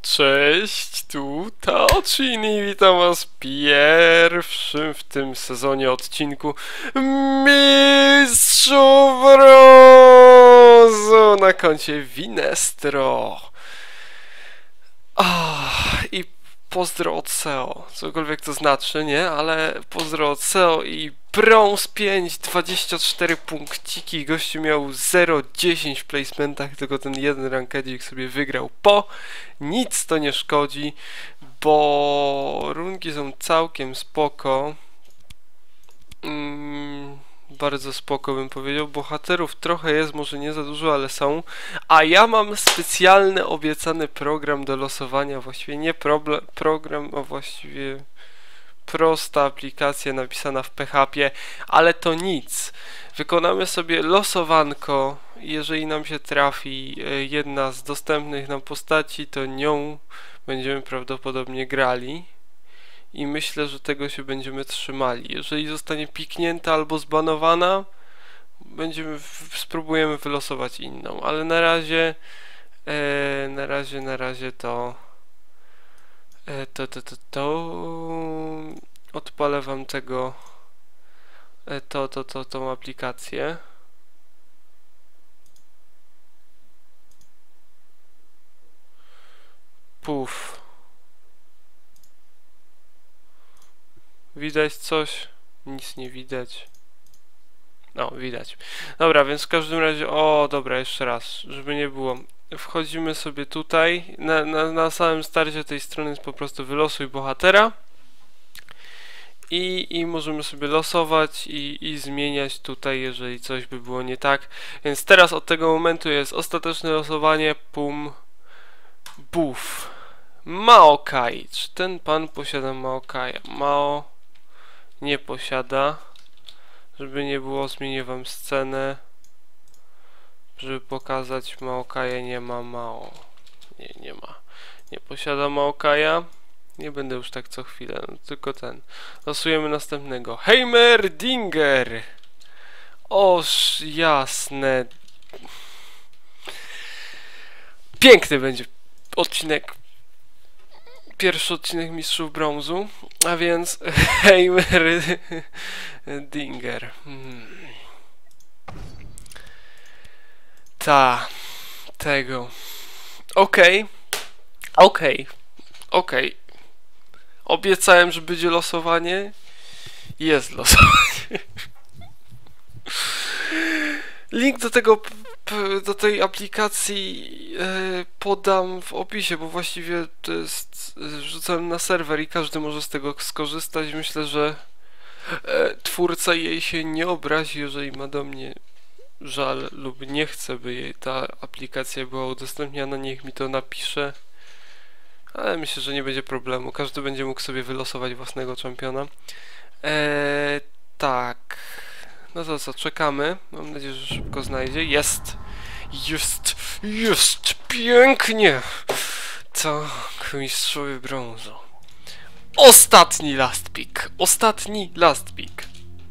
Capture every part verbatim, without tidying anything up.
Cześć, tu Taochini, witam was w pierwszym w tym sezonie odcinku Mistrzów Brązu na koncie Winestro. Ah, i pozdro od S E O, cokolwiek to znaczy, nie? Ale pozdro od S E O i brąz pięć, dwadzieścia cztery punkciki, gościu miał zero dziesięć w placementach, tylko ten jeden rankedzik sobie wygrał po. Nic to nie szkodzi, bo runki są całkiem spoko. Mm, bardzo spoko bym powiedział. Bohaterów trochę jest, może nie za dużo, ale są. A ja mam specjalny, obiecany program do losowania. Właściwie nie problem, program, a właściwie prosta aplikacja napisana w P H P, ale to nic. Wykonamy sobie losowanko. Jeżeli nam się trafi jedna z dostępnych nam postaci, to nią będziemy prawdopodobnie grali. I myślę, że tego się będziemy trzymali. Jeżeli zostanie piknięta albo zbanowana, będziemy spróbujemy wylosować inną, ale na razie e, na razie, na razie to e, to, to, to, to odpalę wam tego e, to, to, to, tą aplikację. Puf. Widać coś? Nic nie widać. No, widać. Dobra, więc w każdym razie... O, dobra, jeszcze raz, żeby nie było. Wchodzimy sobie tutaj. Na, na, na samym starcie tej strony jest po prostu wylosuj bohatera. I, i możemy sobie losować i, i zmieniać tutaj, jeżeli coś by było nie tak. Więc teraz od tego momentu jest ostateczne losowanie. Pum. Buf. Maokai. Czy ten pan posiada Maokaja? Mao nie posiada. Żeby nie było, zmienię wam scenę, żeby pokazać. Maokaja nie ma. Mao nie, nie ma, nie posiada Maokaja. Nie będę już tak co chwilę, no, tylko ten. Losujemy następnego. Heimerdinger. Oż jasne. Piękny będzie odcinek. Pierwszy odcinek Mistrzów Brązu, a więc Heimerdinger. Hmm. Ta, tego. Okej, okej, okej. Obiecałem, że będzie losowanie. Jest losowanie. Link do tego, do tej aplikacji e, podam w opisie, bo właściwie to jest, rzucałem na serwer i każdy może z tego skorzystać. Myślę, że e, twórca jej się nie obrazi, jeżeli ma do mnie żal lub nie chce, by jej ta aplikacja była udostępniana. Niech mi to napisze, ale myślę, że nie będzie problemu. Każdy będzie mógł sobie wylosować własnego czempiona. E, tak. No to co, czekamy. Mam nadzieję, że szybko znajdzie. Jest! Jest! Jest! Pięknie! Tak, mistrzowie brązu. Ostatni last pick! Ostatni last pick!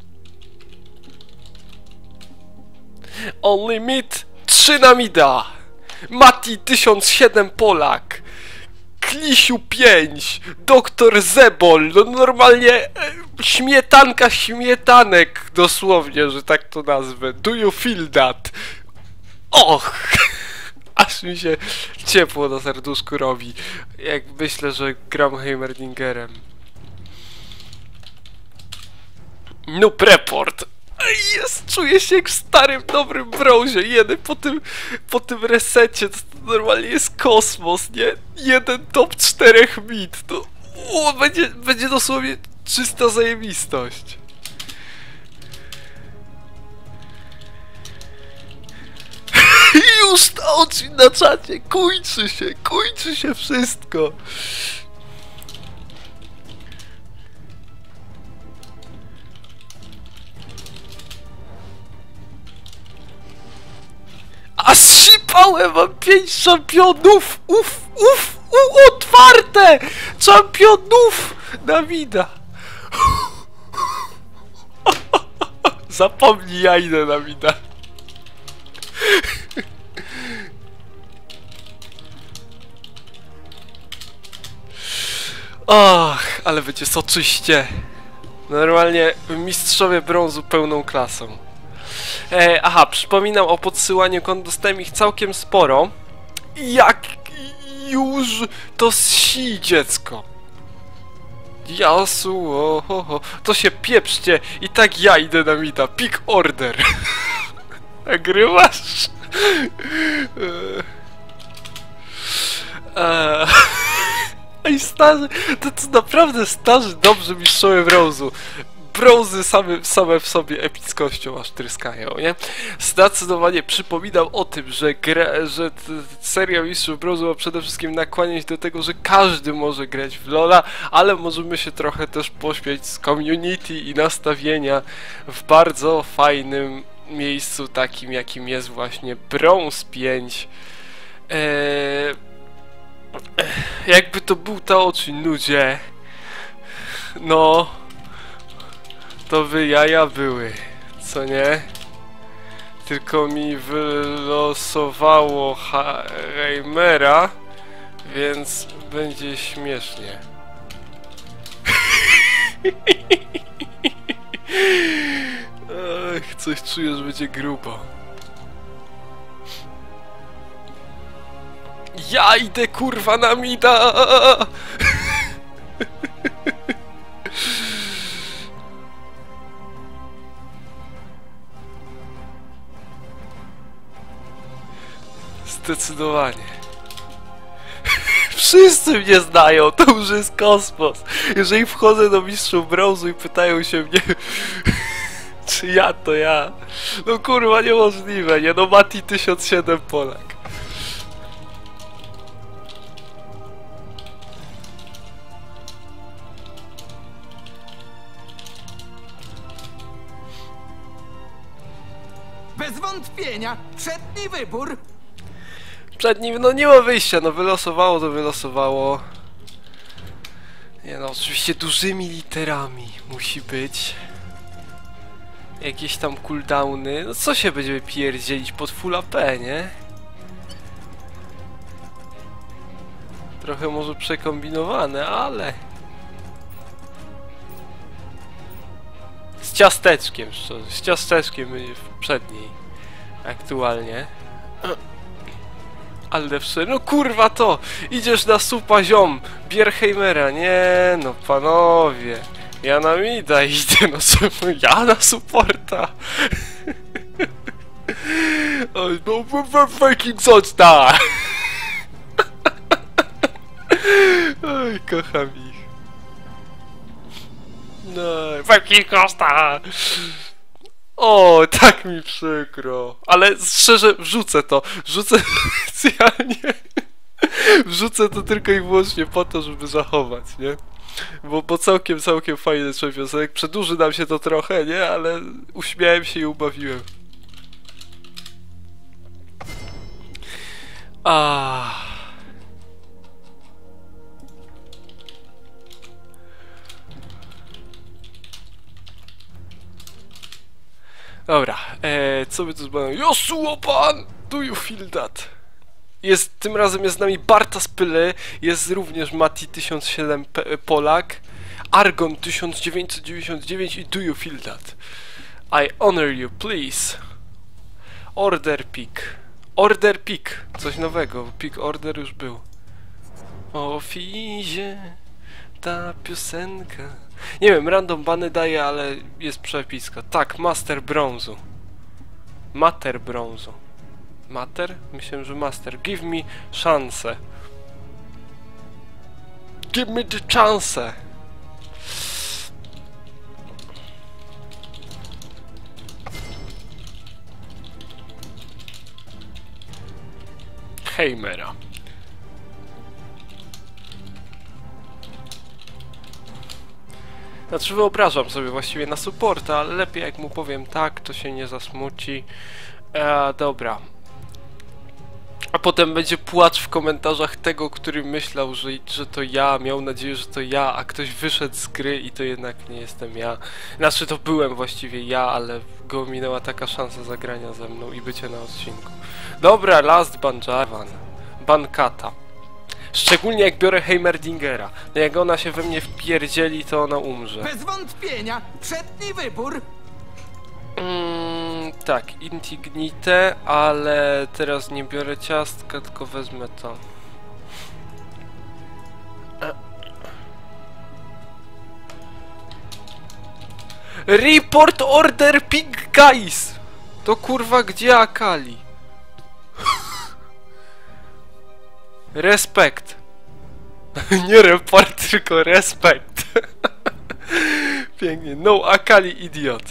On limit trzy na mida! Mati tysiąc siedem Polak! Klisiu pięć! Doktor Zebol! No normalnie e, śmietanka śmietanek, dosłownie, że tak to nazwę. Do you feel that? Och! Aż mi się ciepło na serduszku robi, jak myślę, że gram Heimerdingerem. Noob report! Jest, czuję się jak w starym, dobrym brązie. Jeden po tym, po tym resecie, to, to normalnie jest kosmos, nie? Jeden top czterech mid, to o, będzie, będzie dosłownie czysta zajebistość. Już to oczy na czacie, kończy się, kończy się wszystko. A zsipałem, mam pięć szampionów! Uf, uf, uf, otwarte! Czempionów na mida! Zapomnij, ja idę na mida. Och, ale będzie soczyście. Normalnie mistrzowie brązu pełną klasą. E, aha, przypominam o podsyłaniu kont, dostałem ich całkiem sporo. Jak już to si dziecko. Jasu, ohoho. To się pieprzcie i tak ja idę na mida. Pick order. Nagrywasz? Eee. Ej, starzy, to, to naprawdę starzy dobrze mistrzowie brązu. Brązy same, same w sobie epickością aż tryskają, nie? Zdecydowanie przypominam o tym, że, gra, że seria Mistrzów Brązu ma przede wszystkim nakłaniać do tego, że każdy może grać w LoL'a, ale możemy się trochę też pośmiać z community i nastawienia w bardzo fajnym miejscu, takim jakim jest właśnie Brąz pięć. Eee, jakby to był to oczy nudzie, no to by jaja były, co nie? Tylko mi wylosowało Heimera, więc będzie śmiesznie. Ach, coś czuję, że będzie grubo. Ja idę kurwa na mida! Zdecydowanie. Wszyscy mnie znają, to już jest kosmos. Jeżeli wchodzę do mistrzów brązu i pytają się mnie, czy ja, to ja. No kurwa, niemożliwe, nie? No Mati tysiąc siedem Polak. Bez wątpienia, przedni wybór. Przed nim, no nie ma wyjścia, no wylosowało to wylosowało. Nie no, oczywiście dużymi literami musi być. Jakieś tam cooldowny, no co się będziemy pierdzielić pod full A P, nie? Trochę może przekombinowane, ale... Z ciasteczkiem, szczerze, z ciasteczkiem będzie w przedniej. Aktualnie. Ale wszędzie, no kurwa to! Idziesz na supa ziom! Bierheimera, nie no panowie! Ja na mida idę, no co, ja na supporta! Oj, no fucking zosta! Oj, kocham ich. No, fucking Costa! O, tak mi przykro. Ale szczerze, wrzucę to. Wrzucę specjalnie. Wrzucę to tylko i wyłącznie po to, żeby zachować, nie? Bo, bo całkiem, całkiem fajny czempionek. Przedłuży nam się to trochę, nie? Ale uśmiałem się i ubawiłem. Ah. Dobra, eee, co by tu zbadałem? Josuo pan! Do you feel that? Jest, tym razem jest z nami Bartas Pyle, jest również Mati tysiąc siedem P Polak, Argon tysiąc dziewięćset dziewięćdziesiąt dziewięć i Do you feel that? I honor you, please. Order pick. Order pick. Coś nowego, pick order już był. O Fizie, ta piosenka. Nie wiem, random bany daje, ale jest przepiska. Tak, Master Brązu. Mater Brązu. Mater? Myślałem, że Master. Give me szansę. Give me the chance. Heimera. Znaczy wyobrażam sobie właściwie na supporta, ale lepiej jak mu powiem tak, to się nie zasmuci. E, dobra. A potem będzie płacz w komentarzach tego, który myślał, że, że to ja, miał nadzieję, że to ja, a ktoś wyszedł z gry i to jednak nie jestem ja. Znaczy to byłem właściwie ja, ale go minęła taka szansa zagrania ze mną i bycia na odcinku. Dobra, last ban Jarvan. Ban Kata. Szczególnie jak biorę Heimerdingera. No jak ona się we mnie wpierdzieli, to ona umrze. Bez wątpienia, przedni wybór. Mm, tak, Intignite, ale teraz nie biorę ciastka, tylko wezmę to. Report order pig guys! To kurwa gdzie Akali? Respekt. Nie report, tylko respekt. Pięknie. No Akali idiot.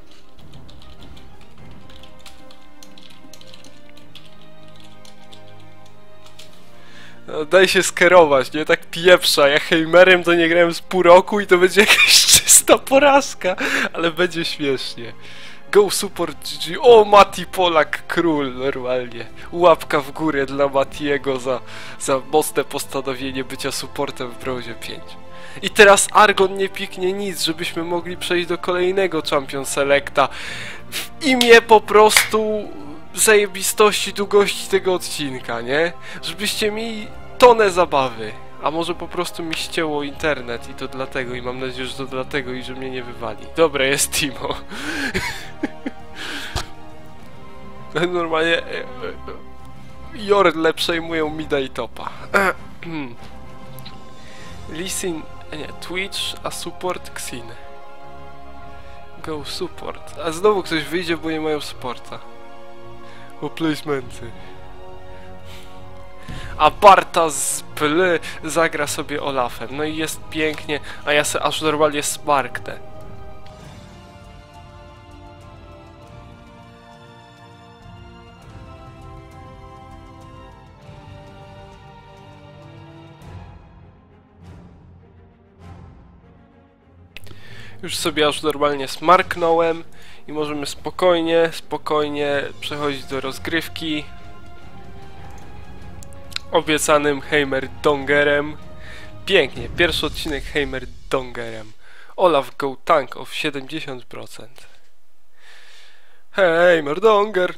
No, daj się skierować, nie? Tak pieprza. Ja Heimerem to nie grałem z pół roku i to będzie jakaś czysta porażka. Ale będzie śmiesznie. Go support G G. O, Mati Polak król, normalnie. Łapka w górę dla Matiego za, za mocne postanowienie bycia supportem w brązie pięć. I teraz Argon nie piknie nic, żebyśmy mogli przejść do kolejnego Champion Selecta. W imię po prostu zajebistości, długości tego odcinka, nie? Żebyście mieli tonę zabawy. A może po prostu mi ścięło internet i to dlatego, i mam nadzieję, że to dlatego i że mnie nie wywali. Dobra, jest Timo. Normalnie Jordle przejmują mida i topa. Listen, nie, Twitch, a support Xin. Go support. A znowu ktoś wyjdzie, bo nie mają supporta. O placementy. A Barta z Pl zagra sobie Olafem. No i jest pięknie, a ja se aż normalnie smarknę. Już sobie aż normalnie smarknąłem i możemy spokojnie, spokojnie przechodzić do rozgrywki obiecanym Heimerdongerem. Pięknie, pierwszy odcinek Heimerdongerem. Olaf go tank of siedemdziesiąt procent. Heimerdonger.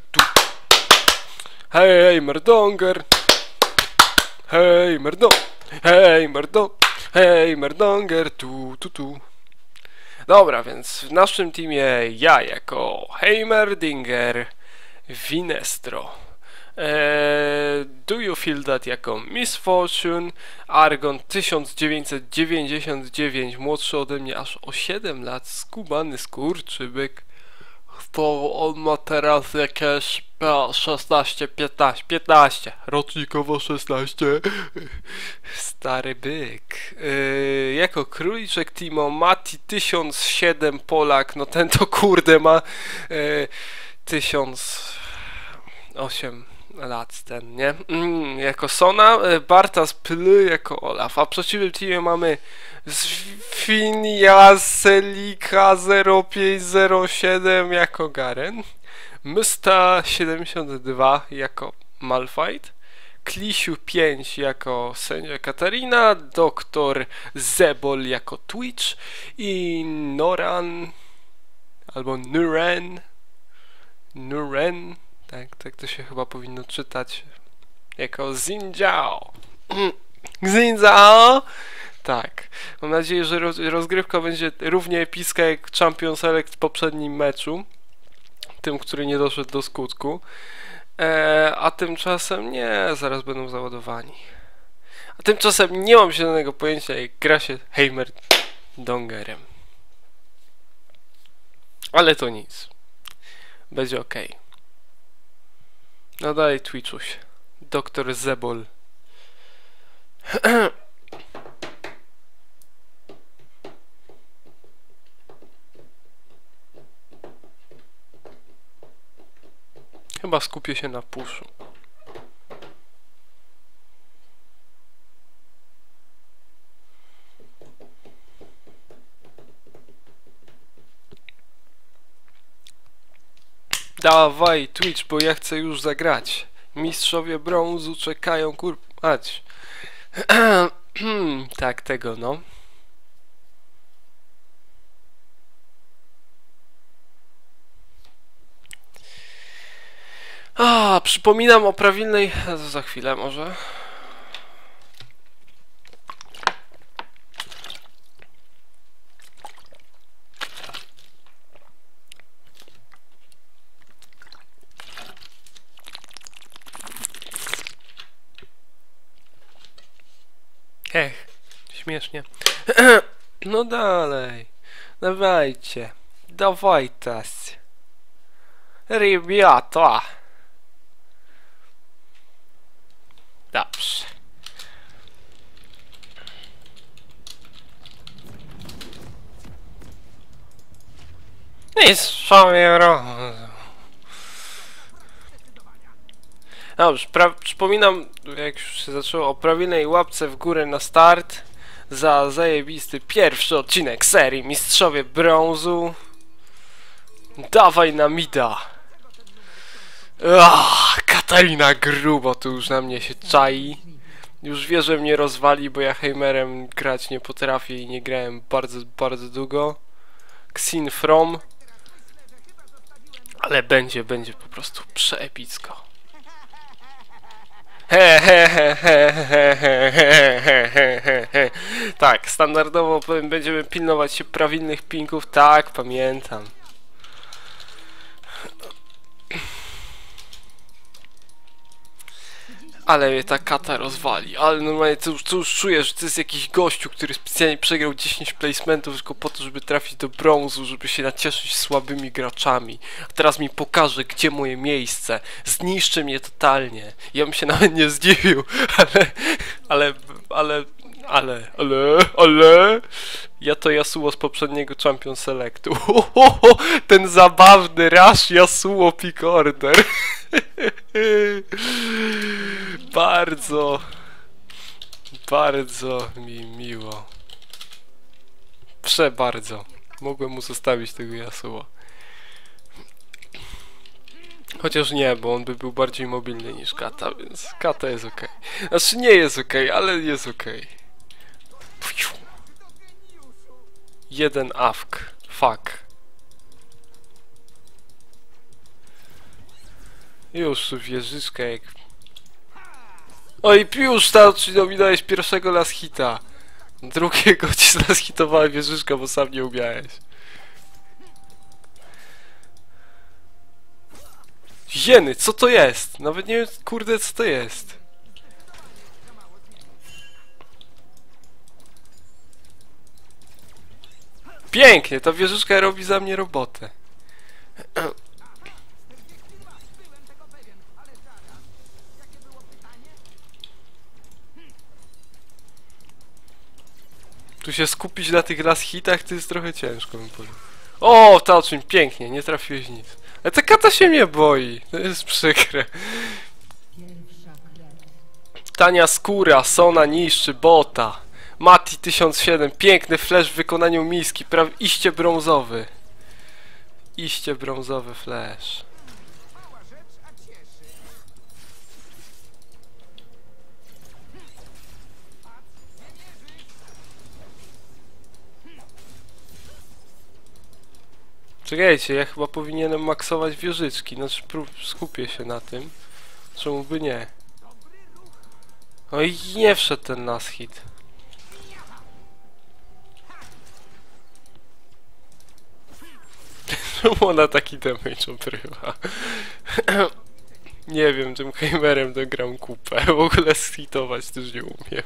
Heimerdonger. Heimerdo. Heimerdo. Heimerdonger. Tu, tu, tu. Dobra, więc w naszym teamie ja jako Heimerdinger Vinestro. Eee, do you feel that jako Misfortune, Argon tysiąc dziewięćset dziewięćdziesiąt dziewięć, młodszy ode mnie aż o siedem lat, skubany skurczybyk, to on ma teraz jakieś szesnaście, piętnaście, piętnaście, rocznikowo szesnaście, stary byk. Eee, jako króliczek Timo, Mati tysiąc siedem, Polak, no ten to kurde ma eee, tysiąc osiem lat ten, nie? Mm, jako Sona, Bartas Pl jako Olaf, a w przeciwnym teamie mamy Swinia Selika zero pięć zero siedem jako Garen, Mysta siedemdziesiąt dwa jako Malphite, Klisiu pięć jako Sędzia Katarina, Doktor Zebol jako Twitch i Noran albo Nuren Nuren Tak, tak to się chyba powinno czytać jako Zinjao. Zinjao! Tak. Mam nadzieję, że roz, rozgrywka będzie równie epicka jak Champion Select w poprzednim meczu. Tym, który nie doszedł do skutku. E, a tymczasem nie, zaraz będą załadowani. A tymczasem nie mam zielonego pojęcia, jak gra się Heimerdongerem. Ale to nic. Będzie ok. No dalej, Twitchuś. Doktor Zebol. Chyba skupię się na puszu. Dawaj Twitch, bo ja chcę już zagrać. Mistrzowie brązu czekają, kur... Ać. Tak, tego no. A, przypominam o prawilnej... Za chwilę może. Hech, śmiesznie. No dalej. Dawajcie. Dawajcie. Rybiata. Dobrze. I sobie rozum. Dobrze, przypominam, jak już się zaczęło, o prawilnej łapce w górę na start za zajebisty pierwszy odcinek serii Mistrzowie Brązu. Dawaj na mida. Ach, Katarina grubo tu już na mnie się czai. Już wie, że mnie rozwali, bo ja Heimerem grać nie potrafię i nie grałem bardzo, bardzo długo. Xin From. Ale będzie, będzie po prostu przeepicko. He, he, he, he, he, he, he, he, he, he. Tak, standardowo powiem, będziemy pilnować się prawilnych pinków. Tak, pamiętam. Ale mnie ta kata rozwali. Ale normalnie to już, to już czuję, że to jest jakiś gościu, który specjalnie przegrał dziesięć placementów tylko po to, żeby trafić do brązu, żeby się nacieszyć słabymi graczami. A teraz mi pokaże, gdzie moje miejsce. Zniszczy mnie totalnie. Ja bym się nawet nie zdziwił. Ale, ale, ale, ale, ale, ale... Ja to Yasuo z poprzedniego Champion Selectu. Ohoho, ten zabawny Rush Yasuo Pick Order. Bardzo, bardzo mi miło. Przebardzo. Mogłem mu zostawić tego Yasuo. Chociaż nie, bo on by był bardziej mobilny niż Kata, więc Kata jest okej. Znaczy nie jest okej, ale jest okej. Jeden awk. Fuck. Już wieżyczkę jak... Oj, już starczy, no mi dałeś pierwszego last hita. Drugiego ci last hitowała wieżyczka, bo sam nie umiałeś. Jeny, co to jest? Nawet nie wiem, kurde, co to jest. Pięknie, ta wieżyczka robi za mnie robotę. Tu się skupić na tych last hitach to jest trochę ciężko, bym powiedział. O, Taoczyn, pięknie, nie trafiłeś nic. Ale ta kata się mnie boi, to jest przykre. Tania skóra, Sona niszczy bota. Mati tysiąc siedem, piękny flash w wykonaniu miski, prawie iście brązowy. Iście brązowy flash. Czekajcie, ja chyba powinienem maksować wieżyczki, znaczy skupię się na tym. Czemu by nie? Oj, nie wszedł ten last hit. Czemu ona taki damage obrywa? Nie wiem, tym Heimerem dogram kupę. W ogóle skitować też nie umiem.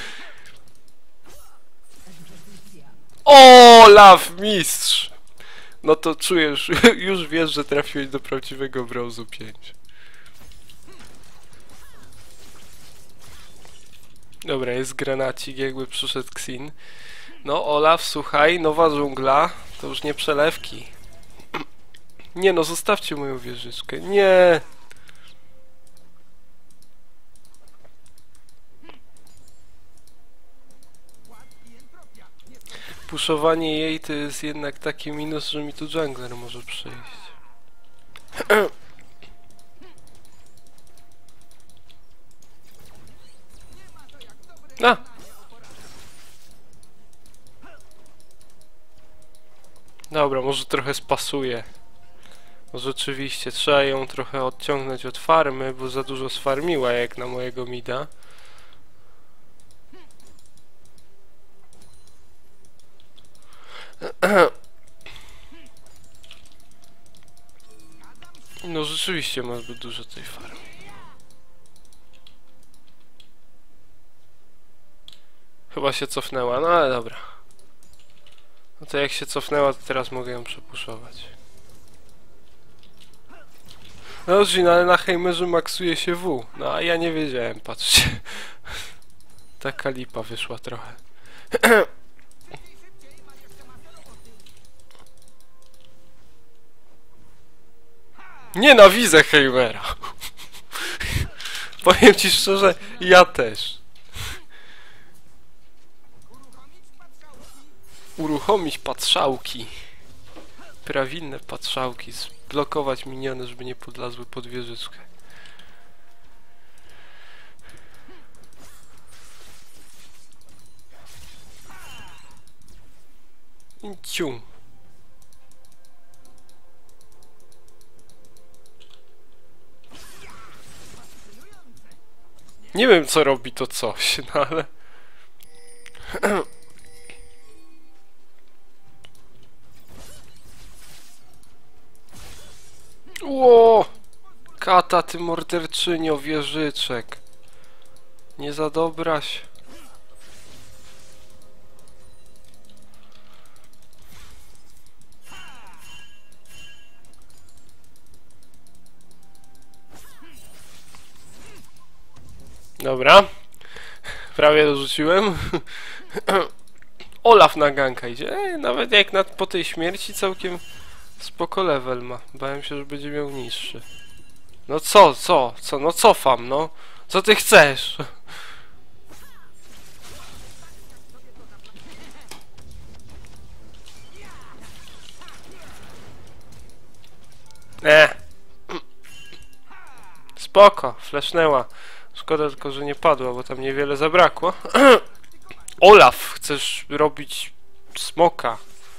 O, love mistrz! No to czujesz, już wiesz, że trafiłeś do prawdziwego brązu pięć. Dobra, jest granacik, jakby przyszedł Xin. No, Olaf, słuchaj, nowa dżungla, to już nie przelewki. Nie no, zostawcie moją wieżyczkę. Nie! Puszowanie jej to jest jednak taki minus, że mi tu jungler może przyjść. A! Dobra, może trochę spasuje. No rzeczywiście, trzeba ją trochę odciągnąć od farmy, bo za dużo sfarmiła jak na mojego mida. No rzeczywiście ma zbyt dużo tej farmy. Chyba się cofnęła, no ale dobra. No to jak się cofnęła, to teraz mogę ją przepuszować. No no ale na Heimerze maksuje się W. No a ja nie wiedziałem, patrzcie. Taka lipa wyszła trochę. Nienawidzę Heimera. Powiem ci szczerze, ja też. Uruchomić patrzałki. Prawilne patrzałki. Zblokować miniony, żeby nie podlazły pod wieżyczkę. I cium. Nie wiem, co robi to coś, no ale... Ło! Kata, ty morderczynio, wieżyczek. Nie zadobraś. Dobra. Prawie dorzuciłem. Olaf na ganka idzie. Ej, nawet jak na, po tej śmierci całkiem spoko level ma. Bałem się, że będzie miał niższy. No co, co, co? No cofam, no. Co ty chcesz? E. Spoko, flashnęła. Szkoda tylko, że nie padła, bo tam niewiele zabrakło. Olaf, chcesz robić smoka?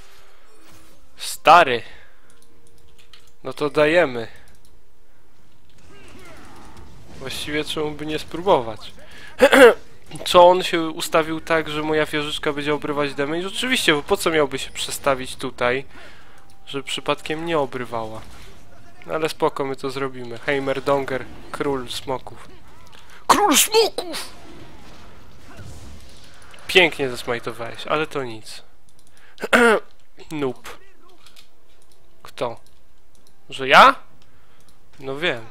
Stary. No to dajemy. Właściwie czemu by nie spróbować? Co on się ustawił tak, że moja wieżyczka będzie obrywać damage? Oczywiście, bo po co miałby się przestawić tutaj, żeby przypadkiem nie obrywała? Ale spoko, my to zrobimy. Heimerdonger, król smoków. Król smoków! Pięknie zasmajtowałeś, ale to nic. Noob. Kto? Że ja? No wiem.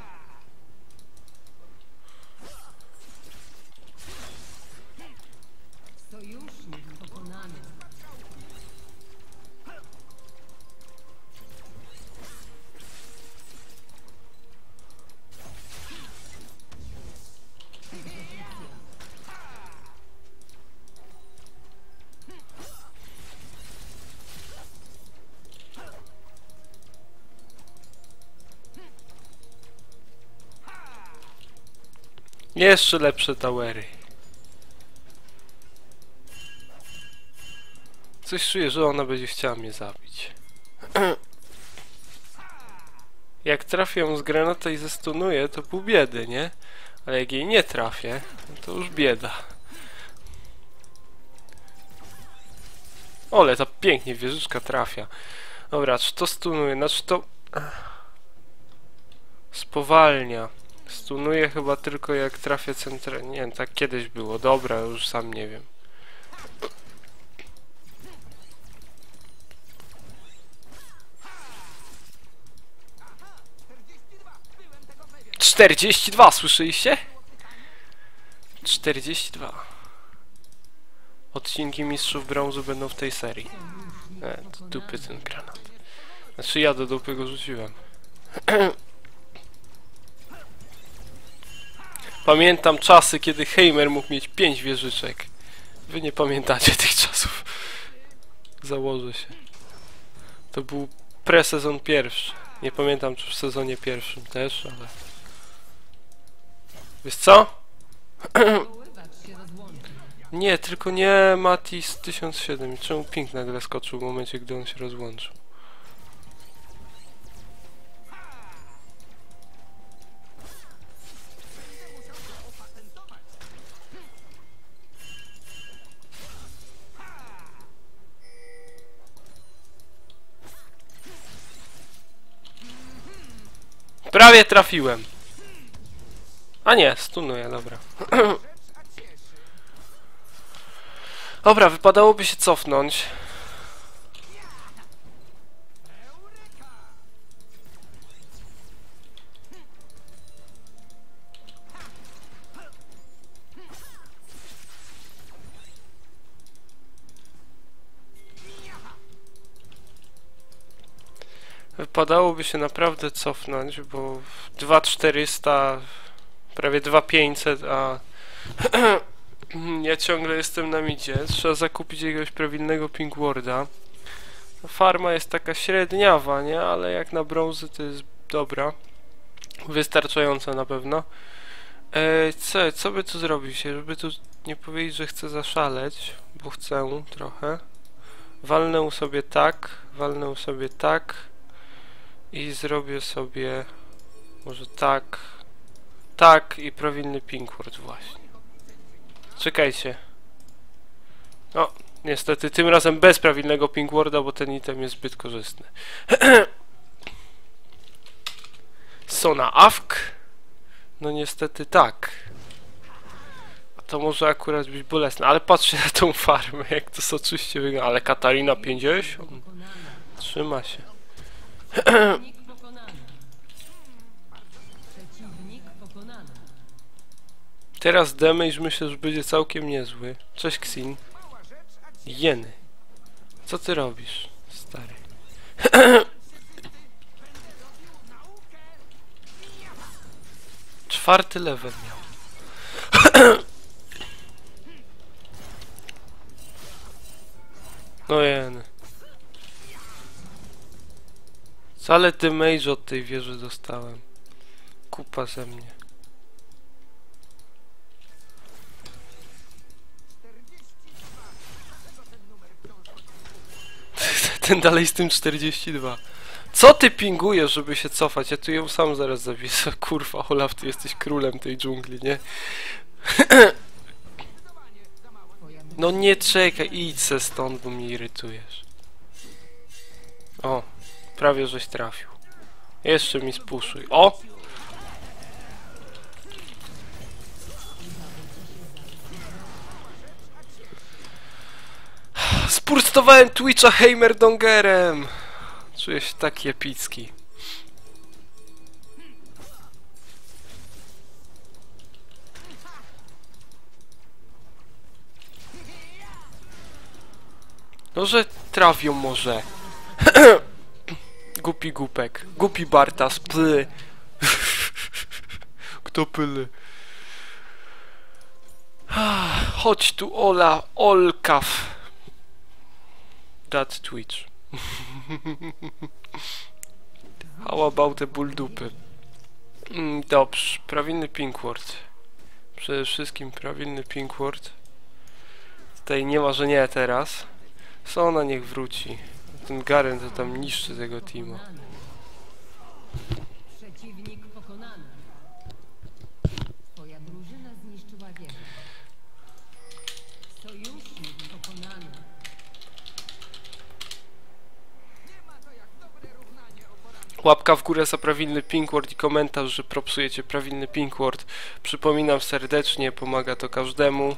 Jeszcze lepsze towery. Coś czuję, że ona będzie chciała mnie zabić. Jak trafię ją z granata i zestunuję, to pół biedy, nie? Ale jak jej nie trafię, to już bieda. Ole, ta pięknie wieżyczka trafia. Dobra, czy to stunuje? Znaczy to... spowalnia. Stunuje chyba tylko jak trafię centralnie. Nie wiem, tak kiedyś było. Dobra, już sam nie wiem. czterdzieści dwa, słyszeliście? czterdzieści dwa. Odcinki Mistrzów Brązu będą w tej serii. E, to dupy ten granat. Znaczy ja do dupy go rzuciłem. Pamiętam czasy, kiedy Heimer mógł mieć pięć wieżyczek. Wy nie pamiętacie tych czasów. Założę się. To był pre-sezon pierwszy. Nie pamiętam, czy w sezonie pierwszym też, ale... Wiesz co? Nie, tylko nie Matis tysiąc siedem. Czemu ping nagle skoczył w momencie, gdy on się rozłączył? Prawie trafiłem. A nie, stunuję, dobra. Dobra, wypadałoby się cofnąć. Wypadałoby się naprawdę cofnąć, bo dwa tysiące czterysta, prawie dwa tysiące pięćset, a ja ciągle jestem na midzie. Trzeba zakupić jakiegoś prawilnego Pinkwarda. Farma jest taka średniawa, nie? Ale jak na brązy to jest dobra. Wystarczająca na pewno. Eee, co, co by tu zrobić? Żeby tu nie powiedzieć, że chcę zaszaleć, bo chcę trochę. Walnę sobie tak, walnę sobie tak i zrobię sobie może tak, tak i prawilny Pinkward właśnie. Czekajcie. O, niestety tym razem bez prawilnego Pinkwarda, bo ten item jest zbyt korzystny. Sona Awk? No niestety tak. A to może akurat być bolesne, ale patrzcie na tą farmę, jak to soczyście wygląda. Ale Katarina pięćdziesiąt? Trzyma się. Teraz damage myślę, że będzie całkiem niezły. Cześć Xin. Jeny. Co ty robisz, stary? Czwarty level miał. No jeny. Wcale damage od tej wieży dostałem. Kupa ze mnie. Ten dalej z tym czterdzieści dwa. Co ty pingujesz, żeby się cofać? Ja tu ją sam zaraz zawiszę. Kurwa, Olaf, ty jesteś królem tej dżungli, nie? No nie czekaj, idź se stąd, bo mnie irytujesz. O, prawie żeś trafił. Jeszcze mi spuszuj. O! Spurstowałem Twitcha Heimerdongerem! Czuję się taki epicki. No, że trafią może. Głupi głupek. Głupi Bartas. Ply. Kto pyly? Chodź tu, Ola. Olkaw. That Twitch. How about the bulldupy? Mm, dobrze. Prawilny Pinkward. Przede wszystkim prawilny Pinkward. Tutaj nie ma, że nie teraz. Sona niech wróci. Ten Garen to tam niszczy tego teamu. Przeciwnik pokonany. Twoja drużyna zniszczyła wieżę. Sojusznik pokonany. Łapka w górę za prawilny Pinkward i komentarz, że propsujecie prawilny Pinkward. Przypominam serdecznie, pomaga to każdemu.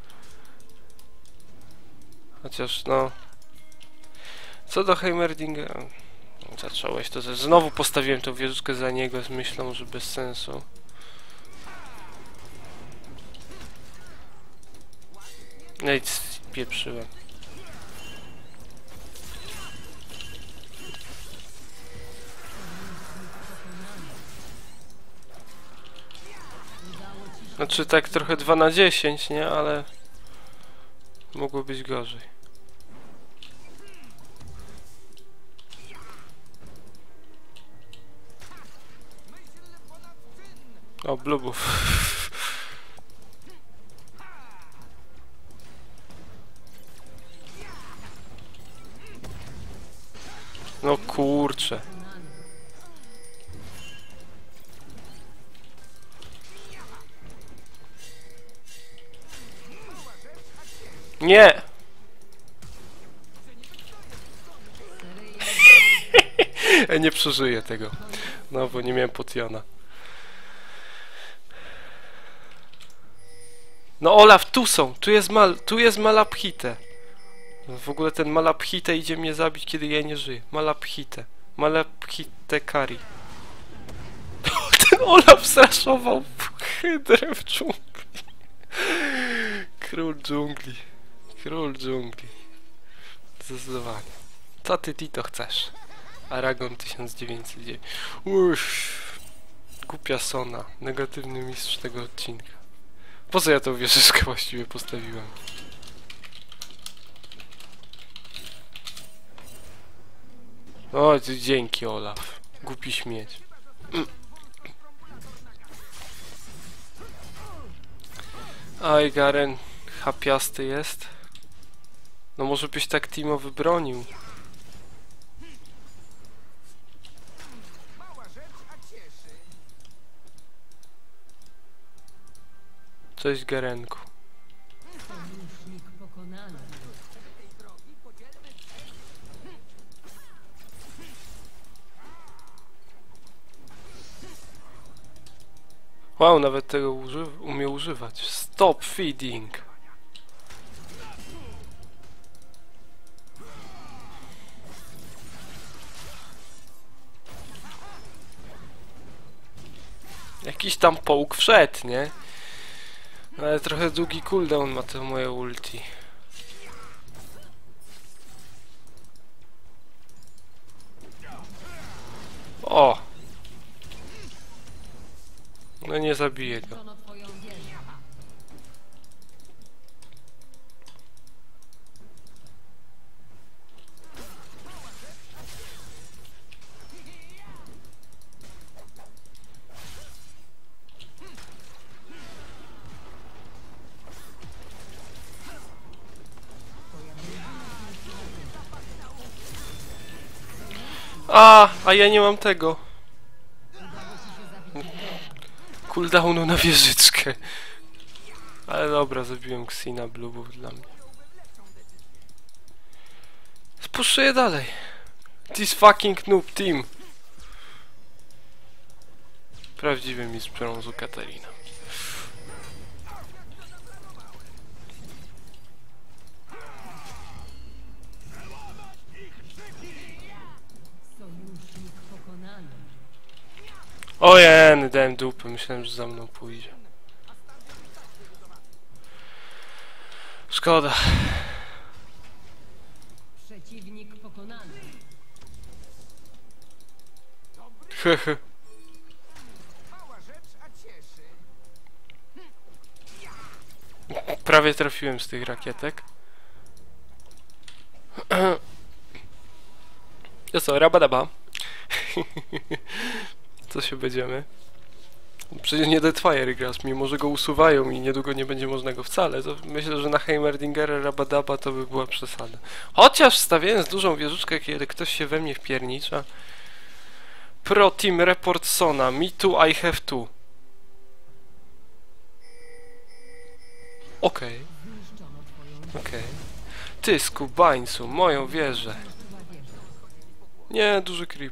Chociaż no... Co do Heimerdinga... Zacząłeś to, że znowu postawiłem tą wieżyczkę za niego z myślą, że bez sensu. No i pieprzyłem. Znaczy tak trochę dwa na dziesięć, nie? Ale... mogło być gorzej. O, blubów. No kurczę. Nie! Ja nie przeżyję tego. No, bo nie miałem potiona. No Olaf, tu są! Tu jest mal... Tu jest Malabhite. W ogóle ten Malabhite idzie mnie zabić, kiedy ja nie żyję. Malabhite. Malabhite Kari. Ten Olaf straszował hydrę w dżungli. Król dżungli. Król dżungli. Zdecydowanie. Co ty Tito chcesz? Aragon tysiąc dziewięćset dziewięć. Uff. Głupia Sona. Negatywny mistrz tego odcinka. Po co ja tą wieżyczkę właściwie postawiłem? O, dzięki Olaf. Głupi śmieć. Aj, Garen. Chapiasty jest. No może byś tak Timo wybronił. Cześć Garenku. Sojusznik pokonany. Wow, nawet tego uży umie używać. Stop feeding. Jakiś tam połk wszedł, nie? Ale trochę długi cooldown ma to moje ulti. O! No nie zabiję go. Zniszczono twoją wieżę. A, a ja nie mam tego. Cooldownu na wieżyczkę. Ale dobra, zabiłem Xina, Blue był dla mnie. Spuszczuję dalej. This fucking noob team. Prawdziwy mistrz brązu Katarina. Sojusznik pokonany. Ojej, dałem dupę, myślałem, że za mną pójdzie. Szkoda. Przeciwnik pokonany. Hehe. Prawie trafiłem z tych rakietek. To co, rabadaba. Co się będziemy? Przecież nie Deathfire grasz, mimo że go usuwają i niedługo nie będzie można go wcale, to myślę, że na Heimerdingera rabadaba to by była przesada. Chociaż stawiając dużą wieżyczkę, kiedy ktoś się we mnie wpiernicza. Pro Team Report Sona, me too, I have to. Okej, Zniszczono twoją wieżę. okej. Ty, skubańcu, moją wieżę. Zniszczyła wieżę. Nie, duży creep.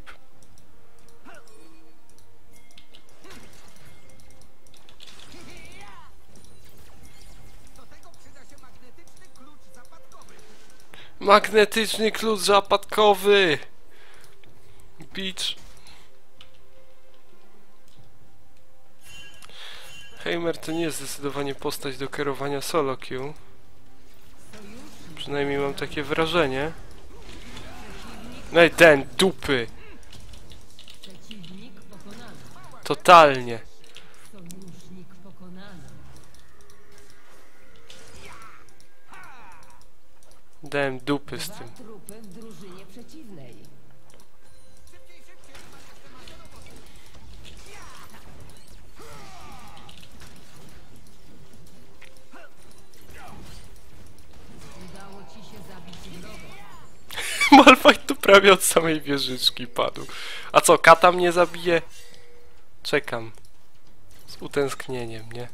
Magnetyczny klucz zapadkowy! Bitch! Heimer to nie jest zdecydowanie postać do kierowania solo queue. Przynajmniej mam takie wrażenie. No i ten, dupy! Przeciwnik pokonany. Totalnie! Sojusznik pokonany. Dałem dupy z Dwa tym. trupy w drużynie przeciwnej. Udało ci się zabić wroga. Malfight tu prawie od samej wieżyczki padł. A co, kata mnie zabije? Czekam. Z utęsknieniem, nie?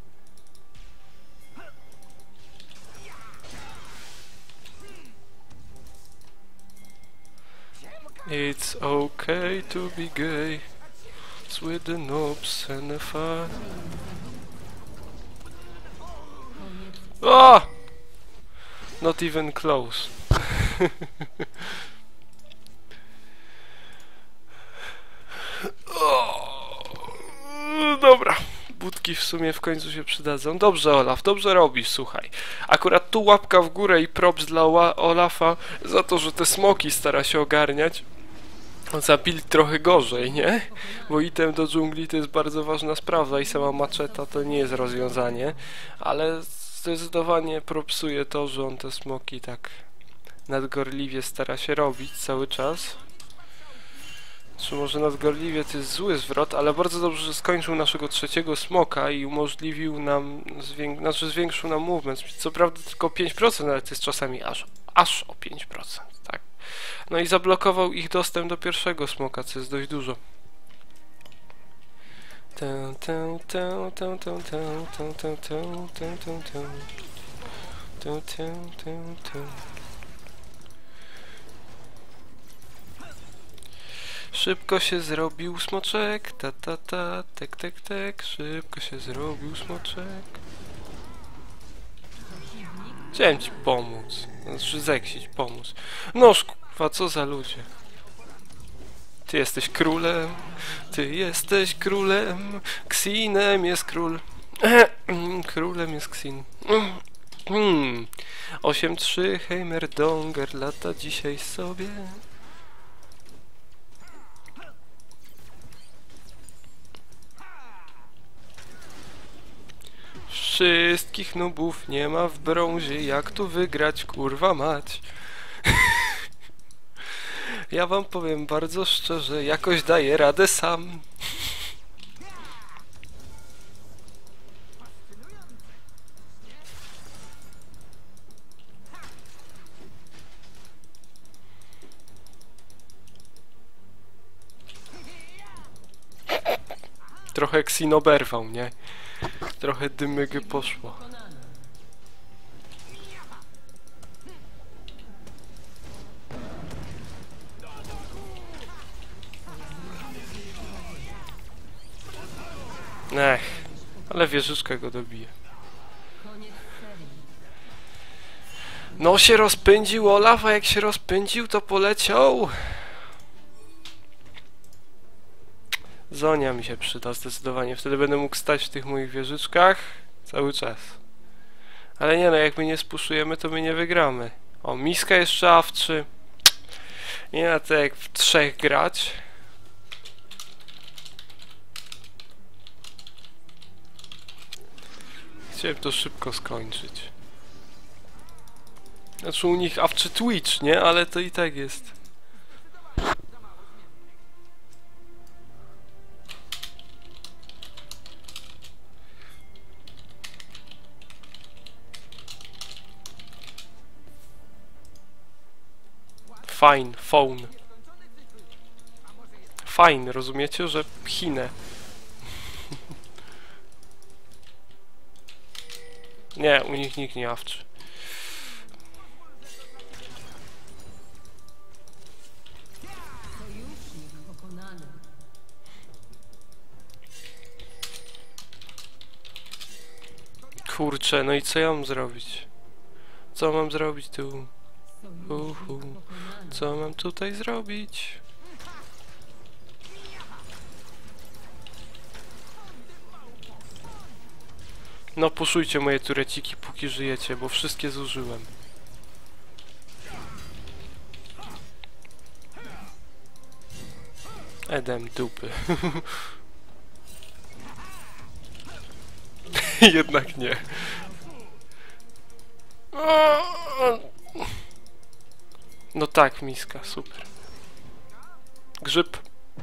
It's okay to be gay. It's with the noobs and the fun. O! Not even close. O! Dobra. Budki w sumie w końcu się przydadzą. Dobrze, Olaf, dobrze robisz, słuchaj. Akurat tu łapka w górę i props dla Ola Olafa za to, że te smoki stara się ogarniać. Za build trochę gorzej, nie? Bo item do dżungli to jest bardzo ważna sprawa i sama maczeta to nie jest rozwiązanie. Ale zdecydowanie propsuje to, że on te smoki tak nadgorliwie stara się robić cały czas. Czy może nadgorliwie to jest zły zwrot, ale bardzo dobrze, że skończył naszego trzeciego smoka i umożliwił nam, zwięk znaczy zwiększył nam movement. Co prawda tylko pięć procent, ale to jest czasami aż, aż o pięć procent, tak. No i zablokował ich dostęp do pierwszego smoka, co jest dość dużo. Tę, tę, tę, tę, tę, tę, tę, tę, tę, tę, tę, tę. Tę, tę, tę, tę. Szybko się zrobił smoczek, ta ta ta, tek tek tek, szybko się zrobił smoczek. Chciałem ci pomóc, znaczy zeksić, pomóc. Noż kurwa, co za ludzie. Ty jesteś królem, ty jesteś królem, Ksinem jest król. Królem jest Ksin. Hmm. osiem trzy, Heimerdonger lata dzisiaj sobie. Wszystkich nubów nie ma w brązie, jak tu wygrać, kurwa mać. Ja wam powiem bardzo szczerze, jakoś daję radę sam. Trochę Ksin oberwał, nie? Trochę dymygy poszło. Ech, ale wieżyczka go dobije. No się rozpędził Olaf, a jak się rozpędził, to poleciał. Zonia mi się przyda zdecydowanie, wtedy będę mógł stać w tych moich wieżyczkach cały czas. Ale nie no, jak my nie spuszujemy, to my nie wygramy. O, miska jeszcze A W trzy. Nie na to jak w trzech grać. Chciałem to szybko skończyć. Znaczy u nich A W trzy Twitch, nie? Ale to i tak jest. Fine, phone. Fine, rozumiecie, że Chinę. Nie, u nich nikt nie awczy. Kurczę, no i co ja mam zrobić? Co mam zrobić tu? Uhu. Co mam tutaj zrobić? No puszujcie moje tureciki, póki żyjecie, bo wszystkie zużyłem. Edem dupy. Jednak nie. No tak, miska, super. Grzyb.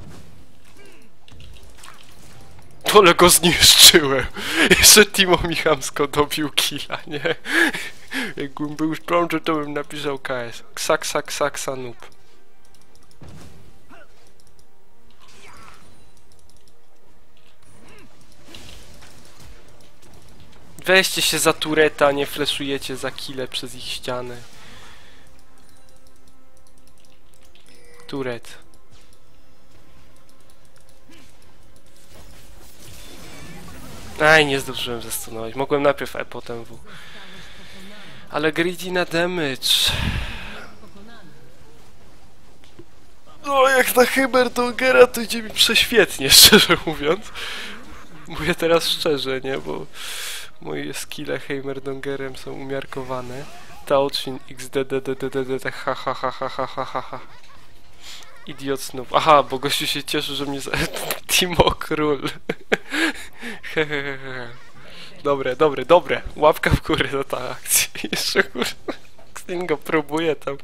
Ale go zniszczyłem. Jeszcze Timo mi chamsko dobił killa, nie? Jakbym był już prączy, to bym napisał K S. Ksak, sak, sak, sanub. Weźcie się za tureta, nie fleszujecie za kile przez ich ścianę. Turet. Aj, nie zdążyłem zastonować. Mogłem najpierw E, potem W. Ale greedy na damage. No jak na Heimerdongera to idzie mi prześwietnie, szczerze mówiąc. Mówię teraz szczerze, nie? Bo moje skille Heimerdongerem są umiarkowane. Taochin xdddddd ha ha ha ha ha ha ha ha. Idiot snów. Aha, bo gościu się cieszy, że mnie za... Timo Król. Hehehe. Dobre, dobre, dobre. Łapka w górę za ta akcja. Jeszcze kurwa. Stingo próbuje tam.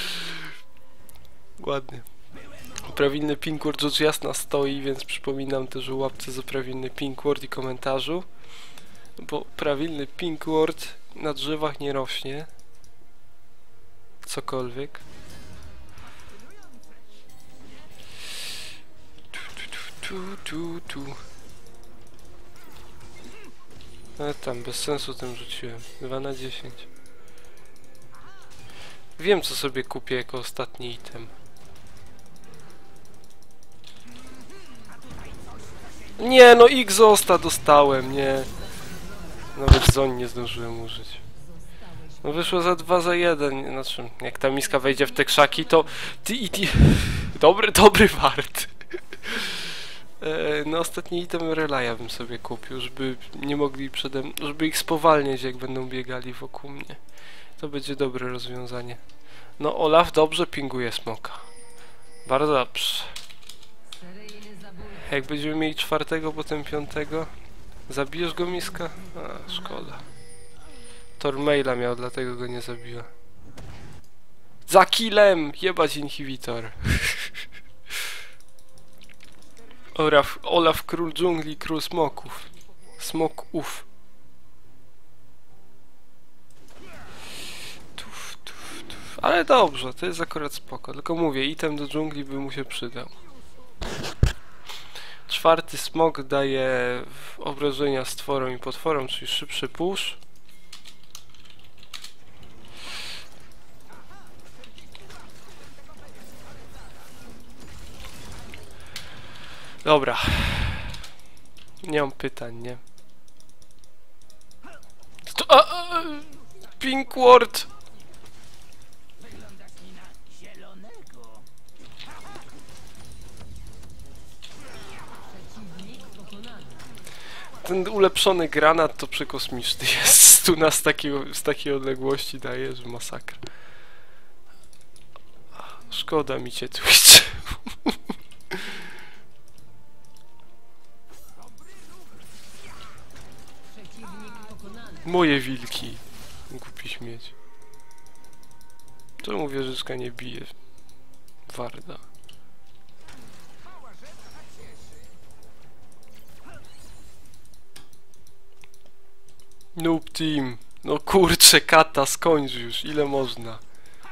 Ładnie. Prawilny pinkword rzecz jasna stoi, więc przypominam też o łapce za prawilny pinkword i komentarzu. Bo prawilny pinkword na drzewach nie rośnie. Cokolwiek. Tu, tu, tu, tu. No tam, bez sensu tym rzuciłem. dwa na dziesięć. Wiem, co sobie kupię jako ostatni item. Nie, no X-Osta dostałem, nie. Nawet Zoń nie zdążyłem użyć. No wyszło za dwa za jeden. Znaczy, jak ta miska wejdzie w te krzaki, to... Ty i ty... Dobry, dobry wart. No ostatni item Relaya bym sobie kupił, żeby nie mogli przede mną, żeby ich spowalniać, jak będą biegali wokół mnie. To będzie dobre rozwiązanie. No Olaf dobrze pinguje smoka. Bardzo dobrze. Jak będziemy mieli czwartego, potem piątego, zabijesz go, miska? A, szkoda. Tormaila miał, dlatego go nie zabiła. Za killem! Jebać inhibitor. Olaf, Olaf, król dżungli, król smoków. Smoków. Tuf, tuf, tuf. Ale dobrze, to jest akurat spoko. Tylko mówię, item do dżungli by mu się przydał. Czwarty smok daje obrażenia stworom i potworom, czyli szybszy push. Dobra. Nie mam pytań, nie? Sto a, a, Pinkword! Ten ulepszony granat to przekosmiczny jest. Stuna z, takiego, z takiej odległości daje, że masakra. Szkoda mi cię, Twitch. Moje wilki. Głupi śmieć. Czemu wieżyczka nie bije? Warda. Noob team. No kurczę, kata, skończ już. Ile można?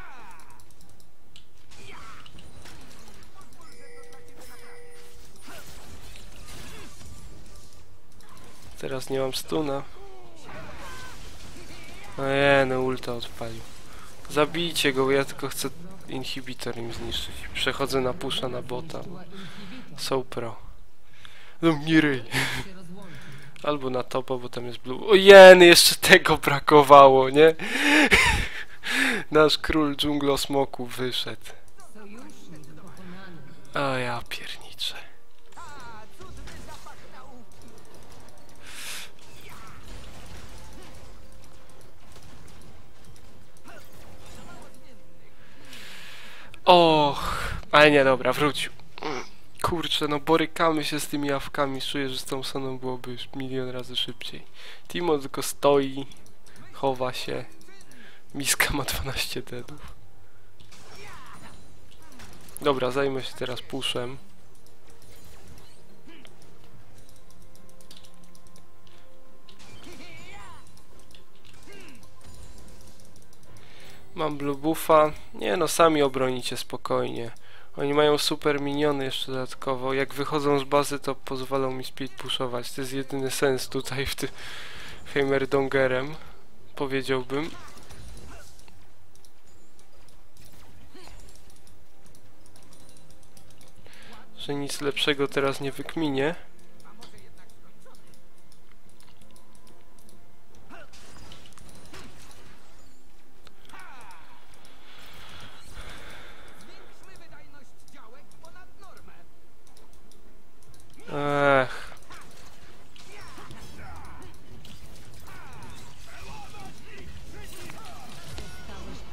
Teraz nie mam stuna. Nie, no ulta odpalił. Zabijcie go, ja tylko chcę inhibitor im zniszczyć. Przechodzę na pusha na bota. So pro. No mnie ryj. Albo na topa, bo tam jest blue. O jen, jeszcze tego brakowało, nie? Nasz król dżunglo smoków wyszedł. O ja pierniczę. Och, ale nie, dobra, wrócił. Kurczę, no borykamy się z tymi awkami. Czuję, że z tą soną byłoby już milion razy szybciej. Timo tylko stoi, chowa się. Miska ma dwanaście deadów. Dobra, zajmę się teraz pushem. Mam blue buffa. Nie no, sami obronicie spokojnie. Oni mają super miniony jeszcze dodatkowo. Jak wychodzą z bazy, to pozwolą mi speed pushować. To jest jedyny sens tutaj w tym Heimerdongerem, powiedziałbym. Że nic lepszego teraz nie wykminie.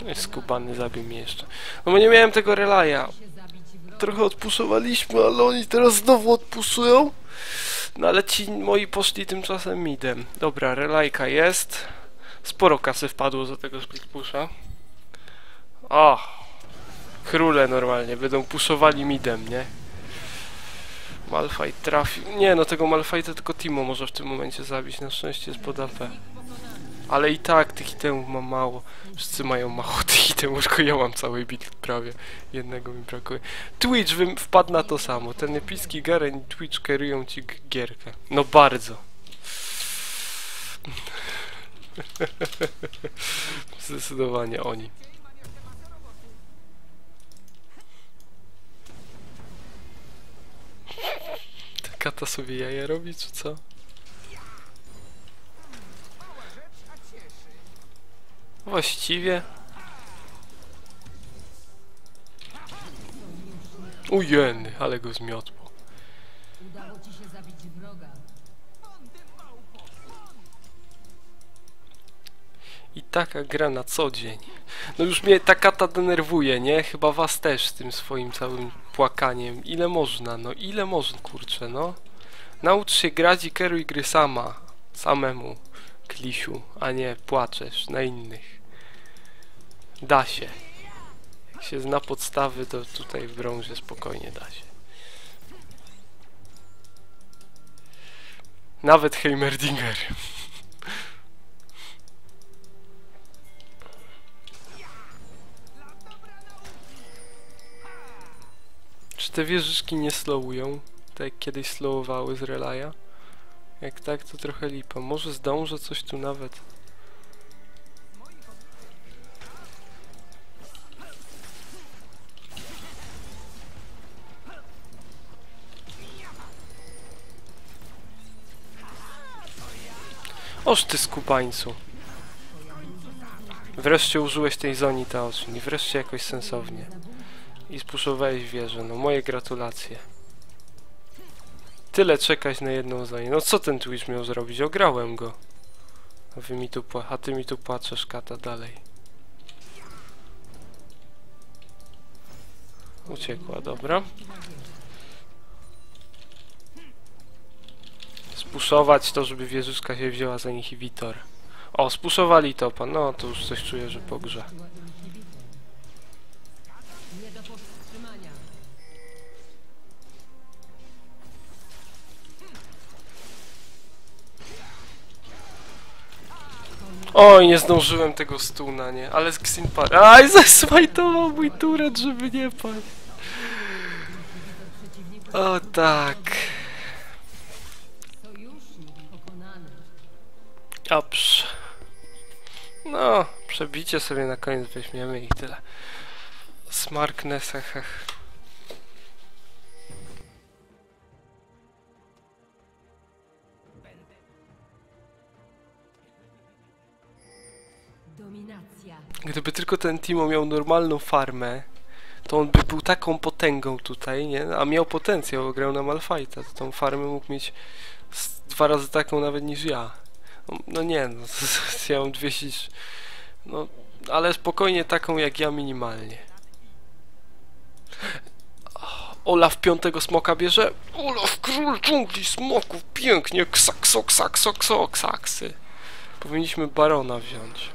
No skubany zabił mnie jeszcze. No bo nie miałem tego relaja. się zabić wroga. Trochę odpuszowaliśmy, ale oni teraz znowu odpuszują. No ale ci moi poszli tymczasem midem. Dobra, relajka jest. Sporo kasy wpadło za tego split pusha. O! Króle normalnie będą puszowali midem, nie? Malphite trafił. Nie, no tego Malphite'a tylko Timo może w tym momencie zabić. Na szczęście jest pod A P. Ale i tak tych itemów mam mało. Wszyscy mają mało tych itemów, tylko ja mam cały build prawie. Jednego mi brakuje. Twitch wym- wpadł na to samo. Ten epicki Garen i Twitch kierują ci g- gierkę. No bardzo. Zdecydowanie oni. Ta kata sobie jaja robi, czy co? Właściwie. Ujeny, ale go zmiotło. Udało ci się zabić wroga. I taka gra na co dzień. No już mnie ta kata denerwuje, nie? Chyba was też z tym swoim całym płakaniem. Ile można, no ile można, kurczę, no. Naucz się grać i kieruj gry sama. Samemu, Klisiu, a nie płaczesz na innych. Da się. Jak się zna podstawy, to tutaj w brązie spokojnie da się. Nawet Heimerdinger. Czy te wieżyczki nie slowują? Tak jak kiedyś slowowały z relaya? Jak tak, to trochę lipa. Może zdążę coś tu nawet. Oż ty skubańcu. Wreszcie użyłeś tej zoni Taoczni. Wreszcie jakoś sensownie. I spuszowałeś wieżę. No moje gratulacje. Tyle czekać na jedną zonię. No co ten Twitch miał zrobić? Ograłem go. A, wy mi tu pła a ty mi tu płaczesz, kata, dalej. Uciekła, dobra. Spuszować to, żeby wieżyczka się wzięła za inhibitor. O, spuszowali topa. No, to już coś czuję, że po grze. Nie do powstrzymania. Oj, nie zdążyłem tego stuna, nie? Ale z Xinpar... Aj, zesmajtował mój turet, żeby nie paść. O tak. Sojusznik pokonany. Dobrze. No, przebicie sobie na koniec weźmiemy i tyle. Smarkness, hech. Dominacja. Gdyby tylko ten Timo miał normalną farmę, to on by był taką potęgą tutaj, nie? A miał potencjał, bo grał na Malphite'a, to tą farmę mógł mieć z dwa razy taką nawet niż ja. No, no nie, no, ja mam dwieście... No, ale spokojnie taką jak ja minimalnie. Olaf piątego smoka bierze. Olaf, król dżungli smoków, pięknie, ksakso, ksakso, kso, ksaksy. Powinniśmy barona wziąć.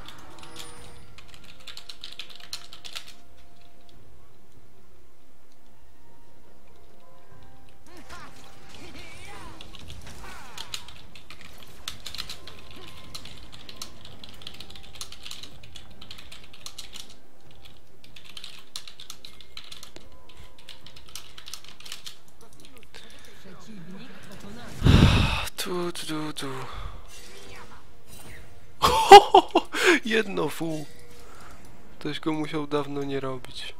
Przeciwnik pokonany. Tu, tu, tu, tu. Jedno W. Ktoś go musiał dawno nie robić.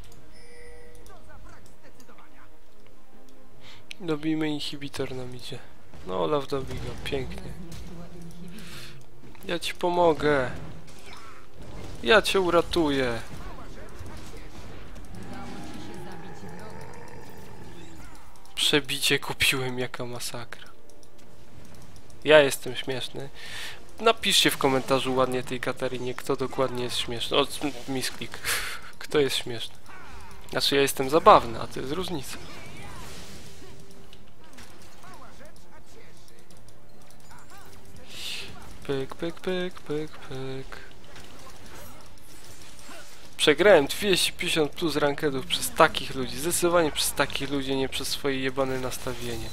Dobijmy inhibitor nam idzie. No, Olaf dobij go, pięknie. Ja ci pomogę. Ja cię uratuję. Przebicie kupiłem, jaka masakra. Ja jestem śmieszny. napiszcie w komentarzu ładnie tej Katarynie, kto dokładnie jest śmieszny. O, misklik. Kto jest śmieszny? Znaczy ja jestem zabawny, a to jest różnica. Pyk, pyk, pyk, pyk, pyk. Przegrałem dwieście pięćdziesiąt plus rankedów przez takich ludzi. Zdecydowanie przez takich ludzi, nie przez swoje jebane nastawienie.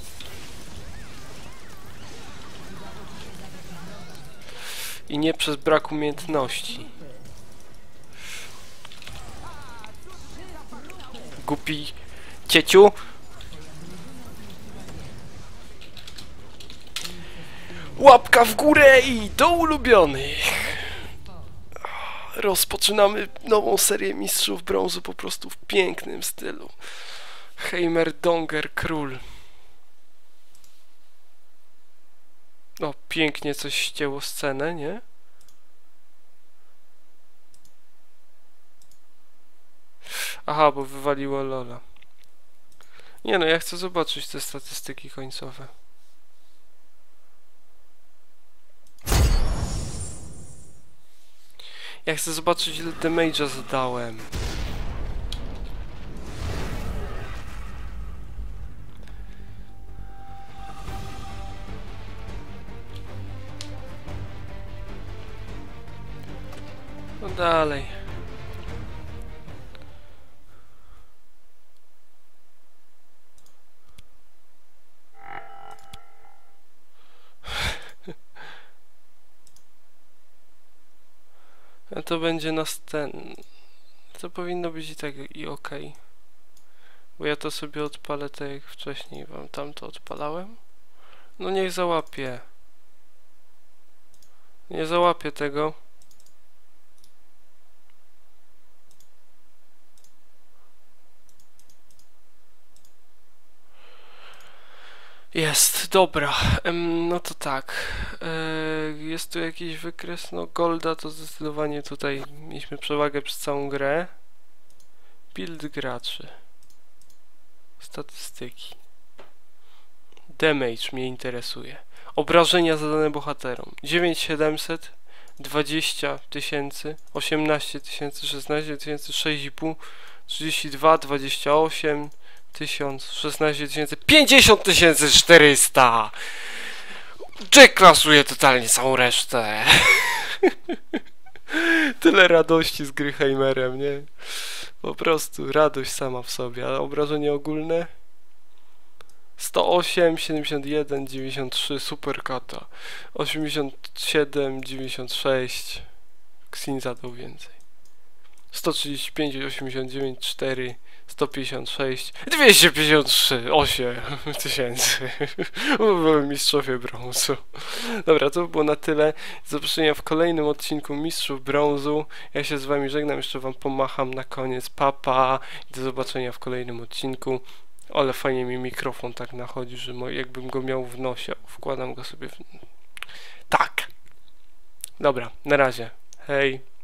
I nie przez brak umiejętności. Głupi cieciu. Łapka w górę i do ulubionych. Rozpoczynamy nową serię Mistrzów Brązu po prostu w pięknym stylu. Heimerdinger Król. O, pięknie coś ścięło scenę, nie? Aha, bo wywaliło Lola. Nie no, ja chcę zobaczyć te statystyki końcowe. Ja chcę zobaczyć, ile damage'a zadałem. No dalej. A to będzie następny. To powinno być i tak i ok. Bo ja to sobie odpalę tak jak wcześniej wam tam to odpalałem. No niech załapie. Nie załapię tego. Jest, dobra. Ym, no to tak. Yy, jest tu jakiś wykres. No golda to zdecydowanie tutaj mieliśmy przewagę przez całą grę. Build graczy. Statystyki. Damage mnie interesuje. Obrażenia zadane bohaterom. dziewięć tysięcy siedemset, dwadzieścia tysięcy, osiemnaście tysięcy, szesnaście tysięcy, sześć i pół, trzydzieści dwa, dwadzieścia osiem tysiąc, szesnaście tysięcy, pięćdziesiąt tysięcy czterysta. Jack klasuje totalnie całą resztę. Tyle radości z gry Heimerem, nie? Po prostu radość sama w sobie. A obrażenie ogólne? sto osiem, siedemdziesiąt jeden, dziewięćdziesiąt trzy, super kata. osiemdziesiąt siedem, dziewięćdziesiąt sześć. Xin zadał więcej. sto trzydzieści pięć, osiemdziesiąt dziewięć, cztery, sto pięćdziesiąt sześć, dwieście pięćdziesiąt trzy, osiem tysięcy. Mistrzowie brązu. Dobra, to by było na tyle. Do zobaczenia w kolejnym odcinku Mistrzów Brązu. Ja się z wami żegnam, jeszcze wam pomacham na koniec. Papa. Do zobaczenia w kolejnym odcinku. Ale fajnie mi mikrofon tak nachodzi, że jakbym go miał w nosie. Wkładam go sobie w... Tak. Dobra, na razie. Hej.